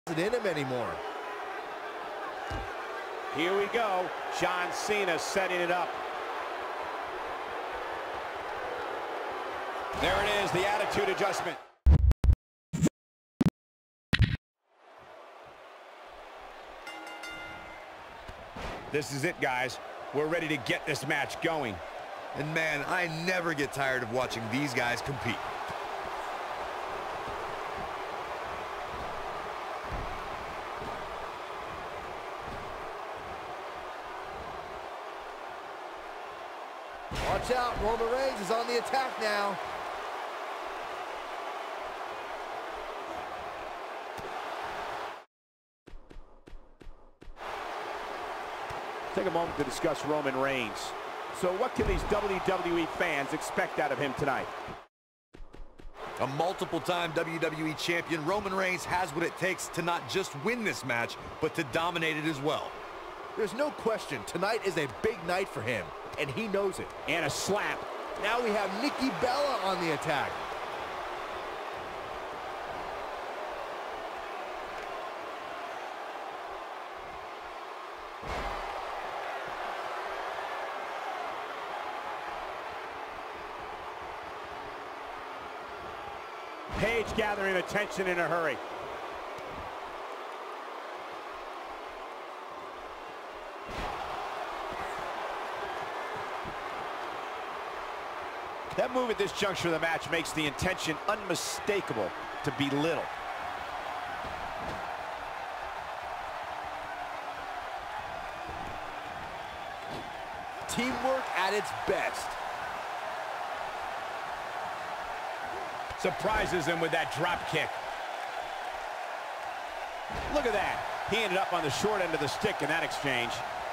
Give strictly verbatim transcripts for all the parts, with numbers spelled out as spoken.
It in him anymore. Here we go. John Cena setting it up. There it is, the attitude adjustment. This is it, guys. We're ready to get this match going. And man, I never get tired of watching these guys compete. Watch out, Roman Reigns is on the attack now. Take a moment to discuss Roman Reigns. So what can these W W E fans expect out of him tonight? A multiple-time W W E champion, Roman Reigns has what it takes to not just win this match, but to dominate it as well. There's no question, tonight is a big night for him, and he knows it. And a slap. Now we have Nikki Bella on the attack. Paige gathering attention in a hurry. That move at this juncture of the match makes the intention unmistakable to belittle. Teamwork at its best. Surprises him with that drop kick. Look at that. He ended up on the short end of the stick in that exchange.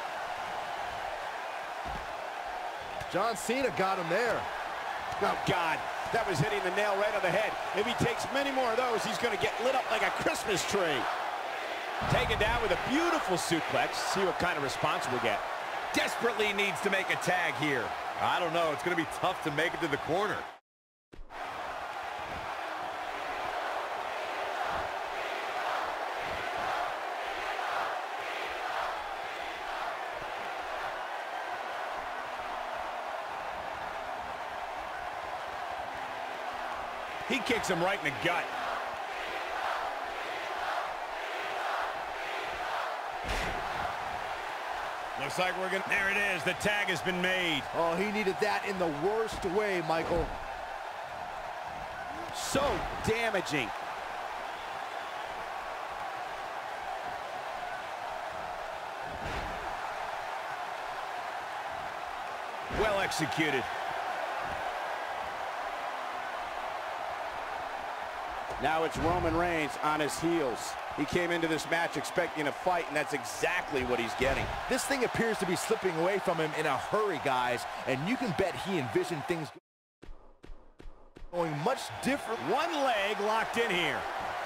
John Cena got him there. Oh, God. That was hitting the nail right on the head. If he takes many more of those, he's going to get lit up like a Christmas tree. Taken down with a beautiful suplex. See what kind of response we'll get. Desperately needs to make a tag here. I don't know. It's going to be tough to make it to the corner. He kicks him right in the gut. Looks like we're gonna... There it is. The tag has been made. Oh, he needed that in the worst way, Michael. So damaging. Well executed. Now it's Roman Reigns on his heels. He came into this match expecting a fight, and that's exactly what he's getting. This thing appears to be slipping away from him in a hurry, guys, and you can bet he envisioned things going much different. One leg locked in here.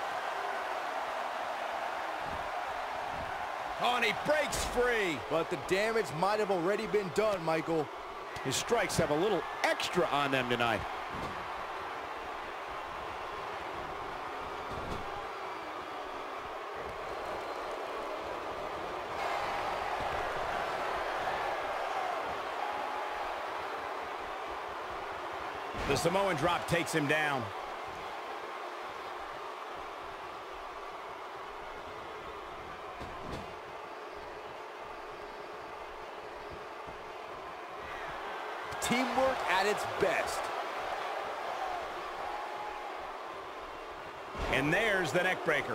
Oh, and he breaks free. But the damage might have already been done, Michael. His strikes have a little extra on them tonight. The Samoan drop takes him down. Teamwork at its best. And there's the neck breaker.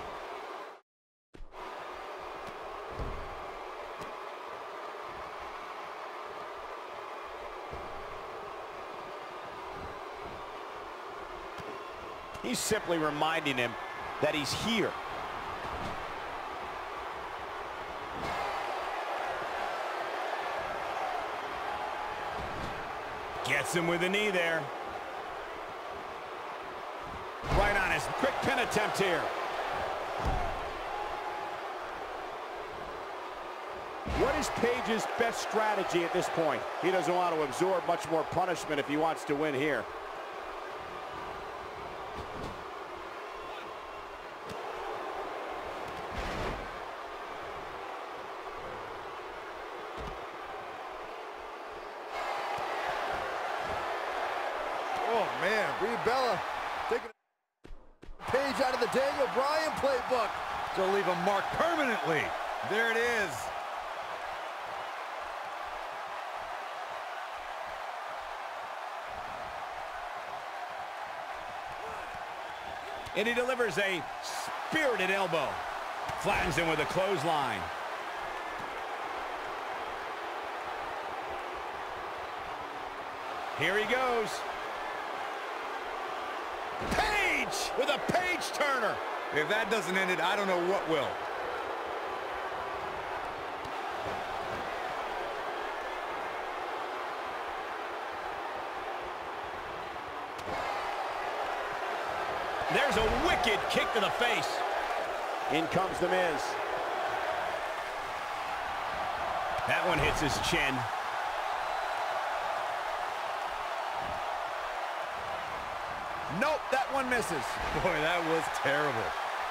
He's simply reminding him that he's here. Gets him with a knee there. Right on his quick pin attempt here. What is Page's best strategy at this point? He doesn't want to absorb much more punishment if he wants to win here. Brie Bella taking a page out of the Daniel Bryan playbook. To leave a mark permanently. There it is. And he delivers a spirited elbow. Flattens him with a clothesline. Here he goes. Page with a page turner. If that doesn't end it, I don't know what will. There's a wicked kick to the face. In comes The Miz. That one hits his chin. Nope, that one misses. Boy, that was terrible.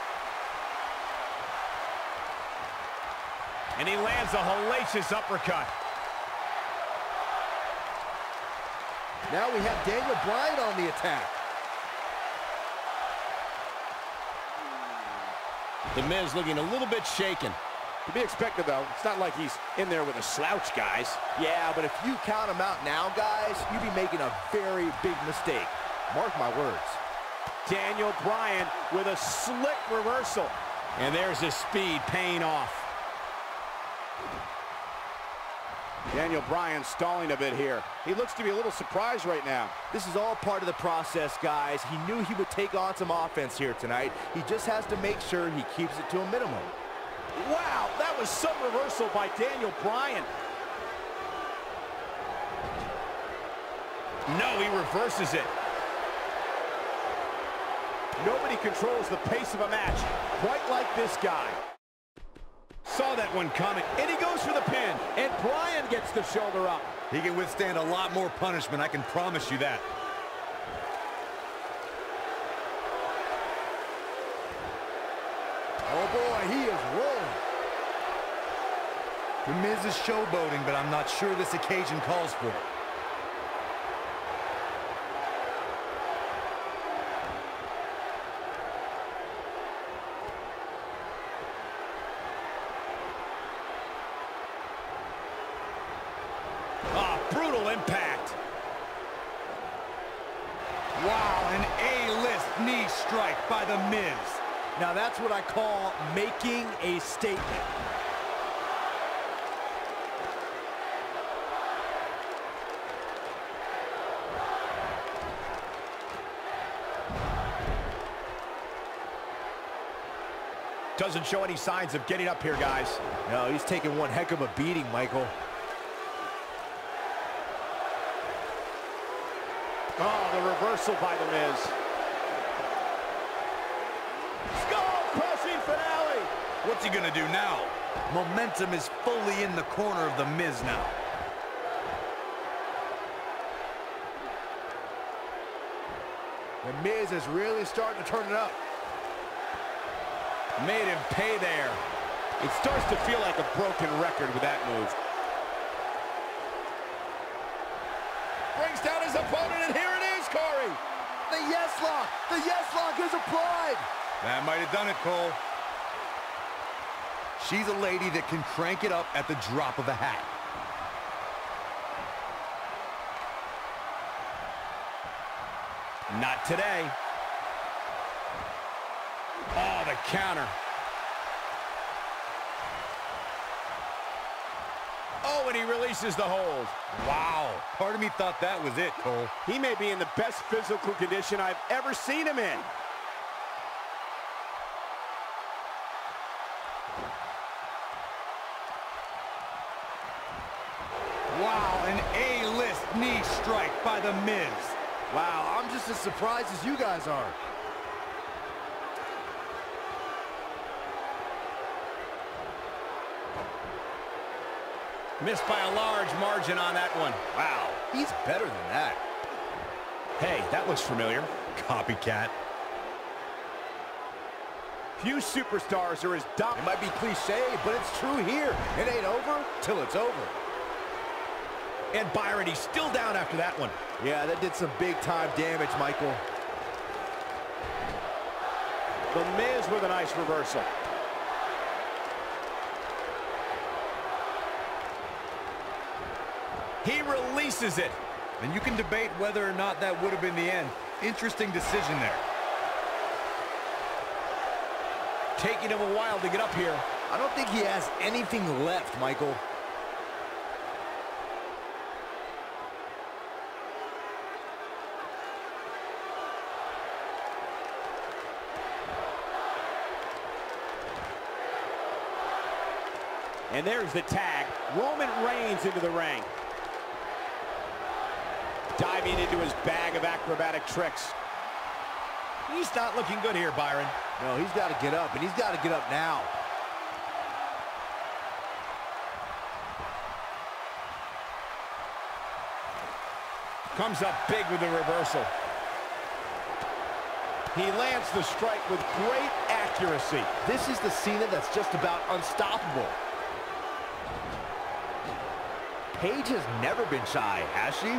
And he lands a hellacious uppercut. Now we have Daniel Bryan on the attack. The Miz looking a little bit shaken. To be expected, though. It's not like he's in there with a slouch, guys. Yeah, but if you count him out now, guys, you'd be making a very big mistake. Mark my words. Daniel Bryan with a slick reversal. And there's his speed paying off. Daniel Bryan stalling a bit here. He looks to be a little surprised right now. This is all part of the process, guys. He knew he would take on some offense here tonight. He just has to make sure he keeps it to a minimum. Wow, that was some reversal by Daniel Bryan. No, he reverses it. Nobody controls the pace of a match quite like this guy. Saw that one coming, and he goes for the pin. And Bryan gets the shoulder up. He can withstand a lot more punishment, I can promise you that. Oh boy, he is rolling. The Miz is showboating, but I'm not sure this occasion calls for it. Brutal impact. Wow, an A-list knee strike by The Miz. Now that's what I call making a statement. Doesn't show any signs of getting up here, guys. No, he's taking one heck of a beating, Michael. Oh, the reversal by The Miz. Skull-crushing finale. What's he gonna do now? Momentum is fully in the corner of The Miz now. The Miz is really starting to turn it up. Made him pay there. It starts to feel like a broken record with that move. Brings down his opponent, and here it is, Corey. The yes lock! The yes lock is applied! That might have done it, Cole. She's a lady that can crank it up at the drop of a hat. Not today. Oh, the counter. Oh, and he releases the hold. Wow. Part of me thought that was it, Cole. He may be in the best physical condition I've ever seen him in. Wow, an A-list knee strike by The Miz. Wow, I'm just as surprised as you guys are. Missed by a large margin on that one. Wow, he's better than that. Hey, that looks familiar. Copycat. Few superstars are as dominant. It might be cliche, but it's true here. It ain't over till it's over. And Byron, he's still down after that one. Yeah, that did some big-time damage, Michael. The Miz with a nice reversal. He releases it. And you can debate whether or not that would have been the end. Interesting decision there. Taking him a while to get up here. I don't think he has anything left, Michael. And there's the tag. Roman Reigns into the ring. Diving into his bag of acrobatic tricks. He's not looking good here, Byron. No, he's got to get up, and he's got to get up now. Comes up big with the reversal. He lands the strike with great accuracy. This is the Cena that's just about unstoppable. Paige has never been shy, has she?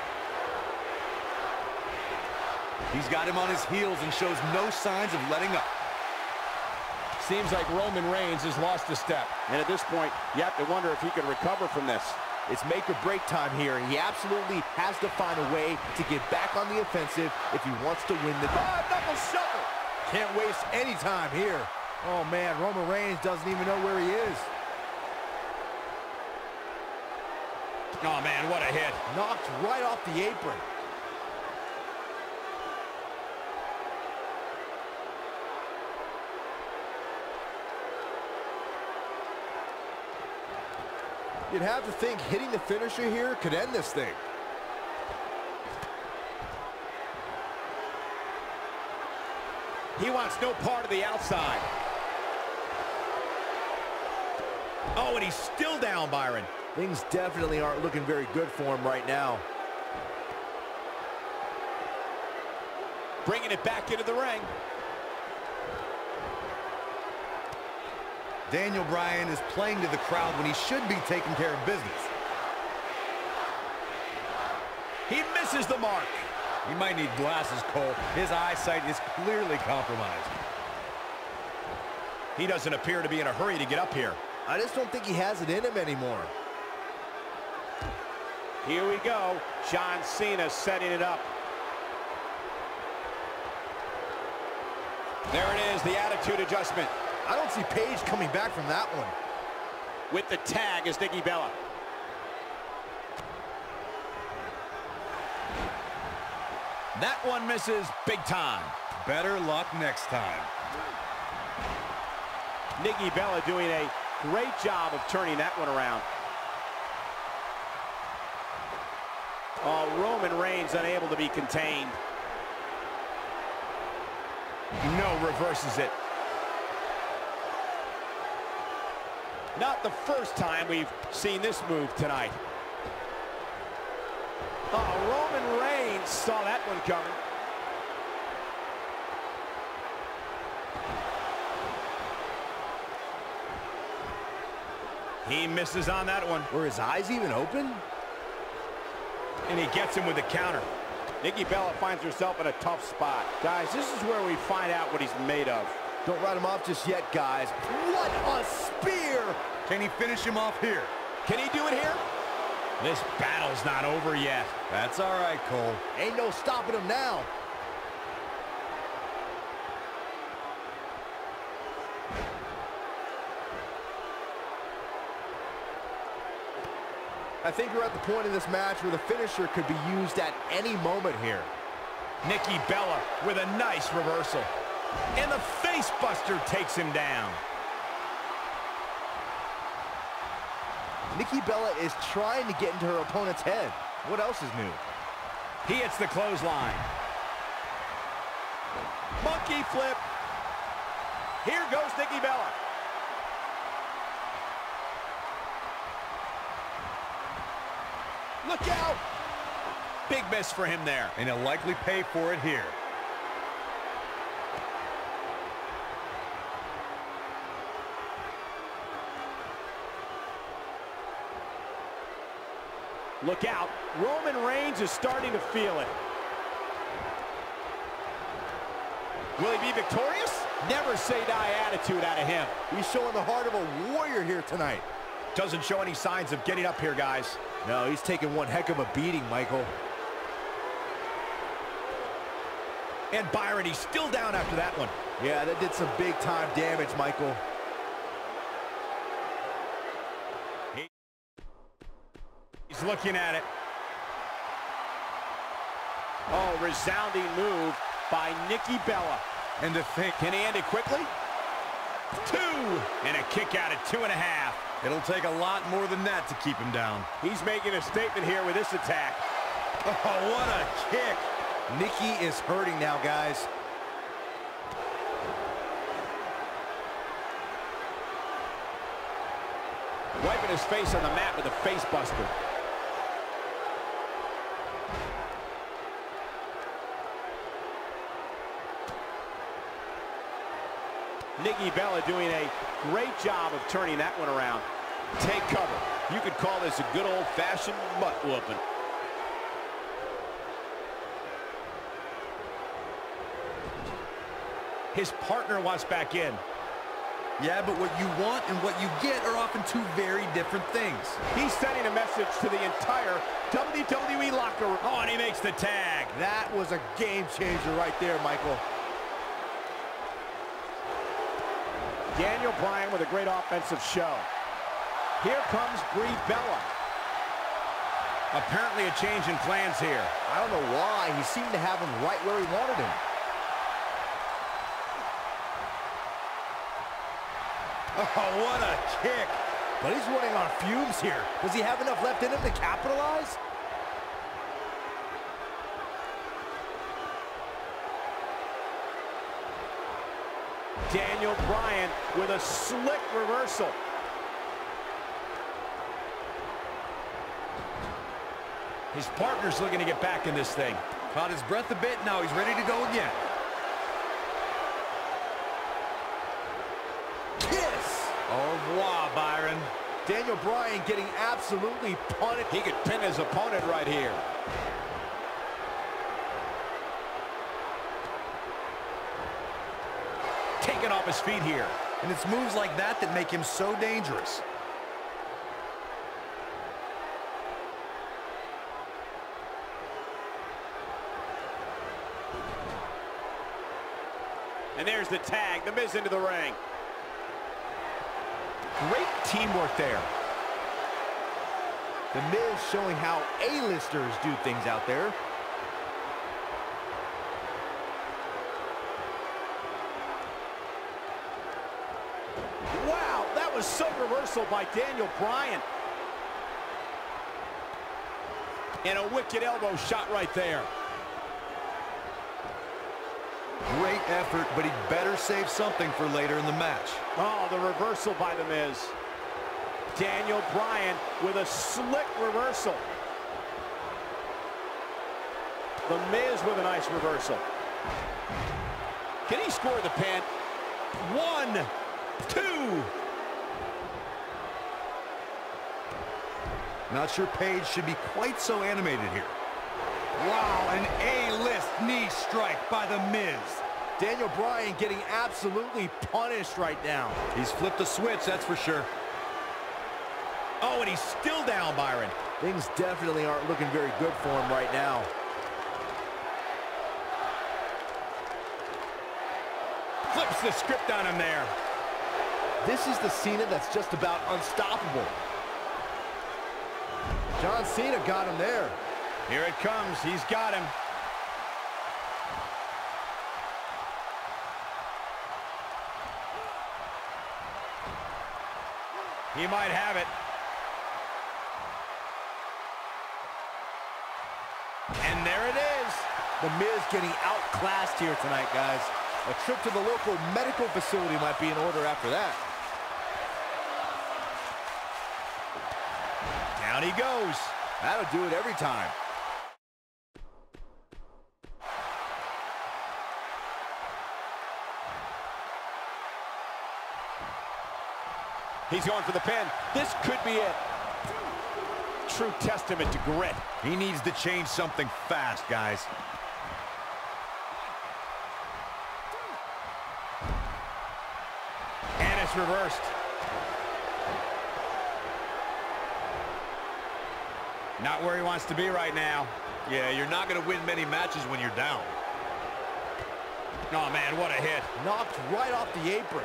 He's got him on his heels and shows no signs of letting up. Seems like Roman Reigns has lost a step. And at this point, you have to wonder if he can recover from this. It's make or break time here. He absolutely has to find a way to get back on the offensive if he wants to win the... Oh, knuckle shuffle! Can't waste any time here. Oh, man, Roman Reigns doesn't even know where he is. Oh, man, what a hit. Knocked right off the apron. You'd have to think hitting the finisher here could end this thing. He wants no part of the outside. Oh, and he's still down, Byron. Things definitely aren't looking very good for him right now. Bringing it back into the ring. Daniel Bryan is playing to the crowd when he should be taking care of business. He misses the mark. He might need glasses, Cole. His eyesight is clearly compromised. He doesn't appear to be in a hurry to get up here. I just don't think he has it in him anymore. Here we go. John Cena setting it up. There it is, the attitude adjustment. I don't see Paige coming back from that one. With the tag is Nikki Bella. That one misses big time. Better luck next time. Nikki Bella doing a great job of turning that one around. Oh, Roman Reigns unable to be contained. No, reverses it. Not the first time we've seen this move tonight. Oh, Roman Reigns saw that one coming. He misses on that one. Were his eyes even open? And he gets him with the counter. Nikki Bella finds herself in a tough spot. Guys, this is where we find out what he's made of. Don't write him off just yet, guys. What a spear! Can he finish him off here? Can he do it here? This battle's not over yet. That's all right, Cole. Ain't no stopping him now. I think we're at the point in this match where the finisher could be used at any moment here. Nikki Bella with a nice reversal. And the face buster takes him down. Nikki Bella is trying to get into her opponent's head. What else is new? He hits the clothesline. Monkey flip. Here goes Nikki Bella. Look out! Big miss for him there. And he'll likely pay for it here. Look out. Roman Reigns is starting to feel it. Will he be victorious? Never say die attitude out of him. He's showing the heart of a warrior here tonight. Doesn't show any signs of getting up here, guys. No, he's taking one heck of a beating, Michael. And Byron, he's still down after that one. Yeah, that did some big-time damage, Michael. He's looking at it. Oh, resounding move by Nikki Bella. And to think, can he end it quickly? Two! And a kick out at two and a half. It'll take a lot more than that to keep him down. He's making a statement here with this attack. Oh, what a kick. Nikki is hurting now, guys. Wiping his face on the mat with a face buster. Nikki Bella doing a great job of turning that one around. Take cover. You could call this a good old-fashioned butt whooping. His partner wants back in. Yeah, but what you want and what you get are often two very different things. He's sending a message to the entire W W E locker room. Oh, and he makes the tag. That was a game changer right there, Michael. Daniel Bryan with a great offensive show. Here comes Brie Bella. Apparently a change in plans here. I don't know why. He seemed to have him right where he wanted him. Oh, what a kick. But he's running on fumes here. Does he have enough left in him to capitalize? Daniel Bryan with a slick reversal. His partner's looking to get back in this thing. Caught his breath a bit. Now he's ready to go again. Kiss. Au revoir, Byron. Daniel Bryan getting absolutely punted. He could pin his opponent right here. Taken off his feet here. And it's moves like that that make him so dangerous. And there's the tag. The Miz into the ring. Great teamwork there. The Miz showing how A-listers do things out there. Wow, that was some reversal by Daniel Bryan. And a wicked elbow shot right there. Great effort, but he better save something for later in the match. Oh, the reversal by The Miz. Daniel Bryan with a slick reversal. The Miz with a nice reversal. Can he score the pin? One, two. Not sure Paige should be quite so animated here. Wow, an A-list knee strike by The Miz. Daniel Bryan getting absolutely punished right now. He's flipped the switch, that's for sure. Oh, and he's still down, Byron. Things definitely aren't looking very good for him right now. Flips the script on him there. This is the Cena that's just about unstoppable. John Cena got him there. Here it comes. He's got him. He might have it. And there it is. The Miz getting outclassed here tonight, guys. A trip to the local medical facility might be in order after that. Down he goes. That'll do it every time. He's going for the pin. This could be it. true testament to grit. He needs to change something fast, guys. And it's reversed. Not where he wants to be right now. Yeah, you're not going to win many matches when you're down. Oh, man, what a hit. Knocked right off the apron.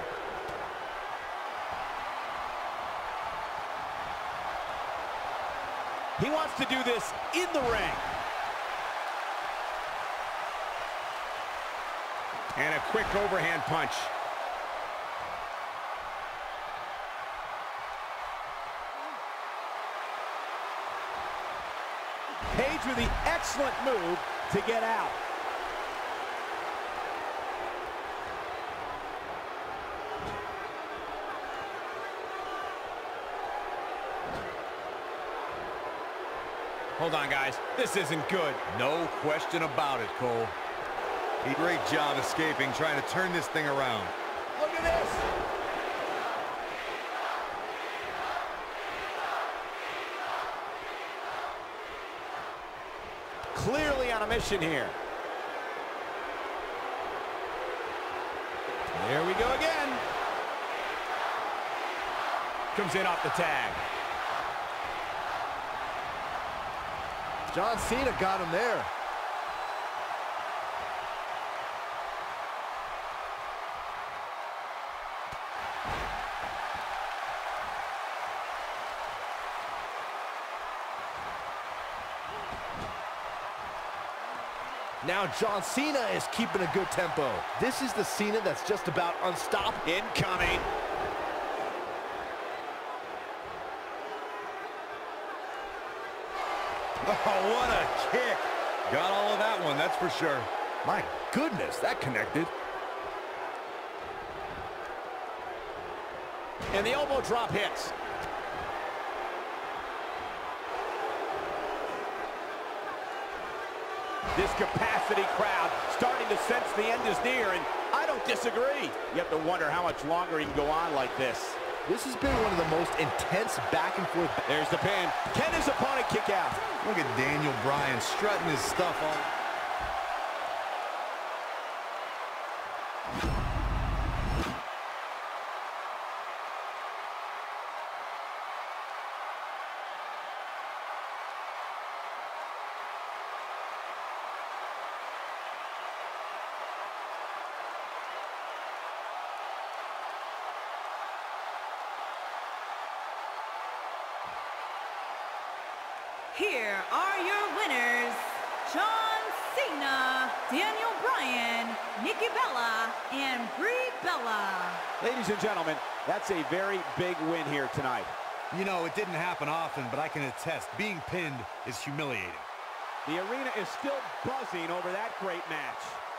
He wants to do this in the ring. And a quick overhand punch. Page with the excellent move to get out. Hold on, guys. This isn't good. No question about it, Cole. Great job escaping, trying to turn this thing around. Look at this. Clearly on a mission here. There we go again. Comes in off the tag. John Cena got him there. Now John Cena is keeping a good tempo. This is the Cena that's just about unstoppable. Incoming. Oh, what a kick. Got all of that one, that's for sure. My goodness, that connected. And the elbow drop hits. This capacity crowd starting to sense the end is near, and I don't disagree. You have to wonder how much longer he can go on like this. This has been one of the most intense back and forth. There's the pin. Can his opponent kick out? Look at Daniel Bryan strutting his stuff on. Here are your winners, John Cena, Daniel Bryan, Nikki Bella, and Brie Bella. Ladies and gentlemen, that's a very big win here tonight. You know, it didn't happen often, but I can attest, being pinned is humiliating. The arena is still buzzing over that great match.